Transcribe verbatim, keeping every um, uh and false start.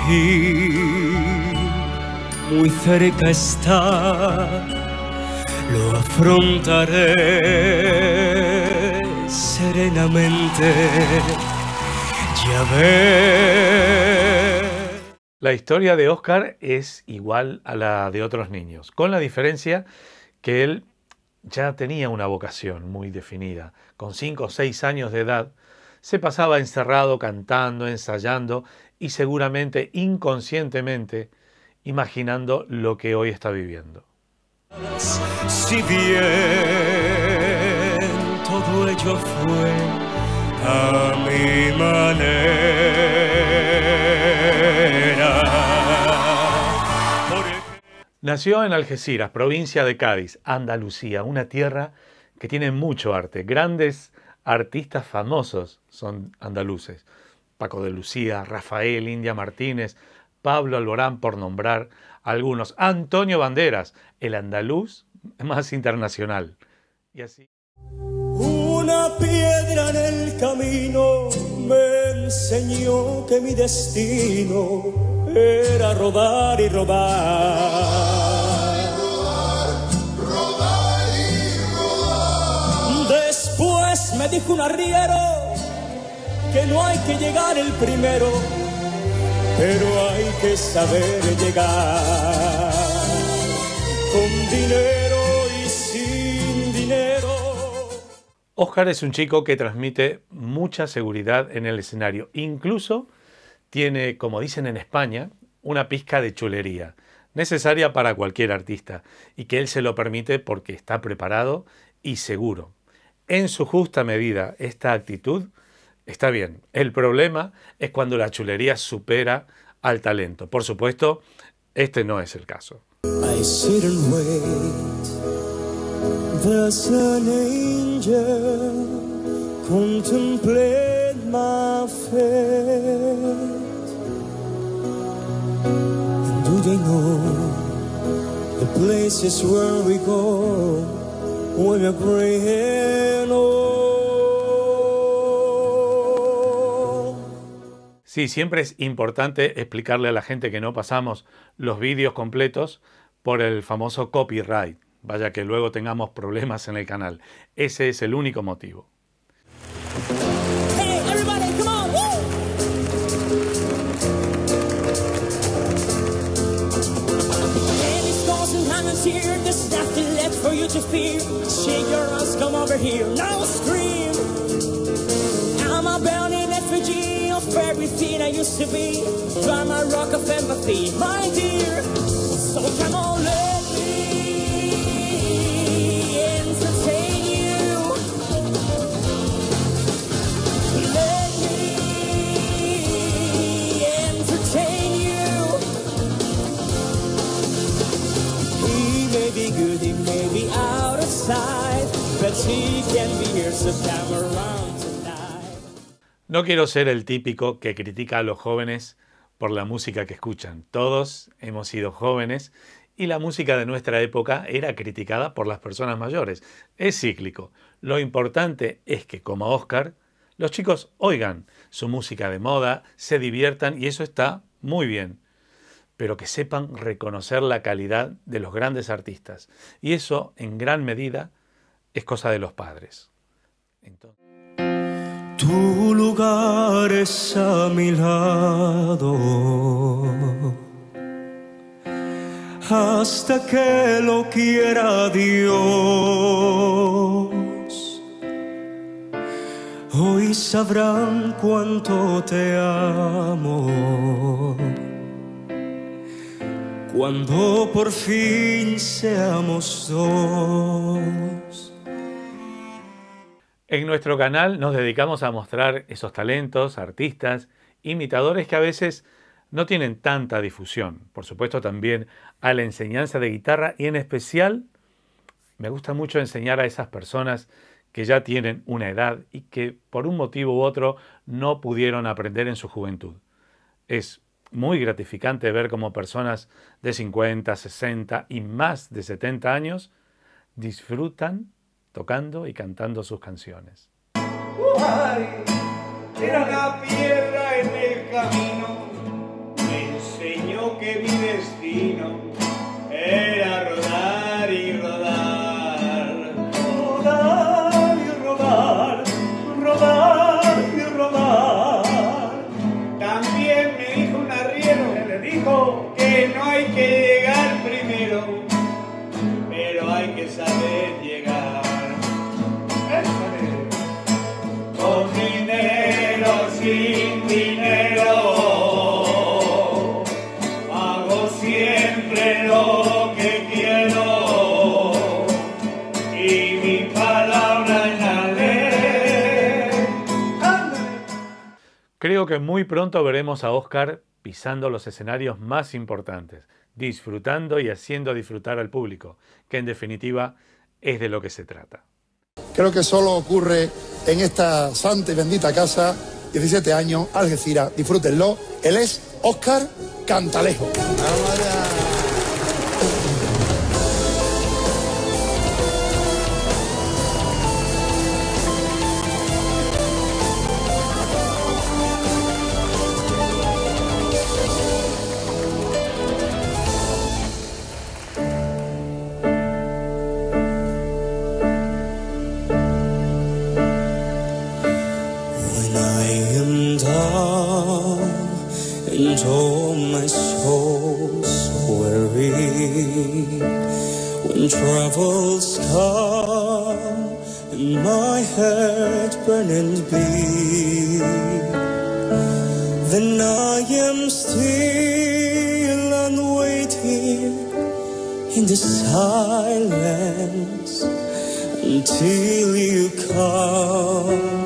aquí, muy cerca está, lo afrontaré serenamente, ya ves. La historia de Óscar es igual a la de otros niños, con la diferencia que él ya tenía una vocación muy definida. Con cinco o seis años de edad se pasaba encerrado cantando, ensayando y seguramente inconscientemente imaginando lo que hoy está viviendo. Si bien todo ello fue a mi manera. Nació en Algeciras, provincia de Cádiz, Andalucía, una tierra que tiene mucho arte. Grandes artistas famosos son andaluces. Paco de Lucía, Rafael, India Martínez, Pablo Alborán, por nombrar algunos. Antonio Banderas, el andaluz más internacional. Y así. Una piedra en el camino me enseñó que mi destino era rodar y rodar. Rodar y rodar. Después me dijo un arriero que no hay que llegar el primero, pero hay que saber llegar. Con dinero y sin dinero. Óscar es un chico que transmite mucha seguridad en el escenario. Incluso tiene, como dicen en España, una pizca de chulería, necesaria para cualquier artista, y que él se lo permite porque está preparado y seguro. En su justa medida, esta actitud está bien. El problema es cuando la chulería supera al talento. Por supuesto, este no es el caso. I sit and wait. There's an angel. Contemplate my fate. And do they know the places where we go when we're growing old? Sí, siempre es importante explicarle a la gente que no pasamos los vídeos completos por el famoso copyright. Vaya que luego tengamos problemas en el canal. Ese es el único motivo. Hey, everybody, come on, woo! Any scars and diamonds here, there's nothing left for you to fear. Shake your hands, come over here, now scream. I'm a burning effigy of everything I used to be. Try my rock of empathy, my dear. So come on, let me entertain you. Let me entertain you. He may be good, he may be out of sight, but he can be here, so come around tonight. No quiero ser el típico que critica a los jóvenes por la música que escuchan. Todos hemos sido jóvenes y la música de nuestra época era criticada por las personas mayores. Es cíclico. Lo importante es que, como Óscar, los chicos oigan su música de moda, se diviertan y eso está muy bien. Pero que sepan reconocer la calidad de los grandes artistas. Y eso, en gran medida, es cosa de los padres. Entonces... Tu lugar es a mi lado hasta que lo quiera Dios. Hoy sabrán cuánto te amo cuando por fin seamos dos. En nuestro canal nos dedicamos a mostrar esos talentos, artistas, imitadores que a veces no tienen tanta difusión. Por supuesto también a la enseñanza de guitarra y en especial me gusta mucho enseñar a esas personas que ya tienen una edad y que por un motivo u otro no pudieron aprender en su juventud. Es muy gratificante ver cómo personas de cincuenta, sesenta y más de setenta años disfrutan tocando y cantando sus canciones. Ay, era una piedra en el camino, me que mi destino era rodar y rodar, rodar y rodar, rodar y rodar. También me dijo un arriero, que le dijo que no hay que llegar primero, pero hay que saber llegar. Con dinero, sin dinero, hago siempre lo que quiero y mi palabra en la ley. Creo que muy pronto veremos a Oscar pisando los escenarios más importantes, disfrutando y haciendo disfrutar al público, que en definitiva es de lo que se trata. Creo que solo ocurre en esta santa y bendita casa. diecisiete años, Algeciras, disfrútenlo. Él es Óscar Cantalejo. And all my soul's weary, when troubles come and my heart burning be, then I am still and waiting in the silence until you come.